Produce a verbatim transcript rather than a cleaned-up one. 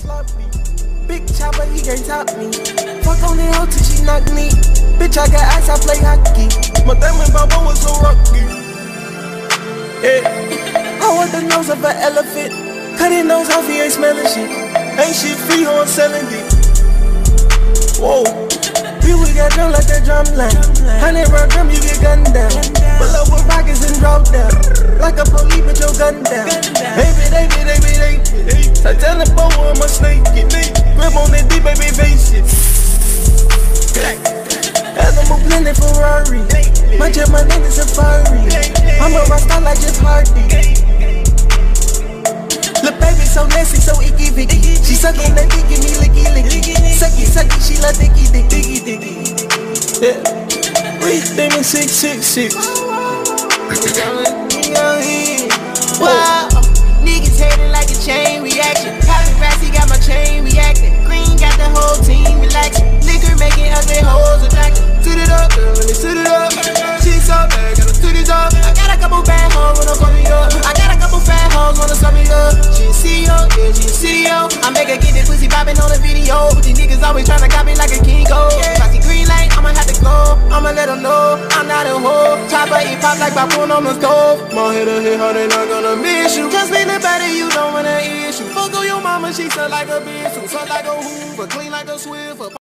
sloppy. Big chopper, he can't top me. Fuck on the hoe till she knock me. Bitch, I got ice, I play hockey. My diamond baba was so rocky. Yeah. I want the nose of an elephant. Cut his nose off, he ain't smelling shit. Ain't shit free, ho, I'm selling it. Whoa. People got drum like that drum line. Hundred round drum, you get gunned down. Pull up with rockets and drop down. Like a police, put your gun down. Baby, baby, baby, baby. I tell the boy I'm a snake. Grip on that deep, baby, face it. As I'm a blended Ferrari. My jet, my name is Safari. I'm a rockstar like Jeff Hardy. Look, baby, so nasty, so icky, vicky. She suck on that dick, give me licky, licky. Sucky, sucky, she love dicky, dick, dicky, dicky. Yeah. Rich Damon six six six. Wow, niggas hating like a chain reaction. Paparazzi got my chain reacting. Green got the whole team relaxing. Liquor making ugly hoes attractive. Toot it up, girl, let me toot it up. She's so bad, gotta toot it up. I got a couple bad hoes wanna fuck me up. I got a couple fat hoes wanna suck me up. She a C E O, yeah, she a C E O. I make her get this pussy poppin' on the video. But these niggas always tryna copy like a Kingo. If I see green light, I'ma have to go. I'ma let them know I'm not a hoe. Chopper eat pop like popcorn on the stove. My head a hit hard, they not gonna miss you. Just make the better, you don't wanna issue. Fuck on your mama, she suck like a bitch. Suck like a Hoover, clean like a Swiffer.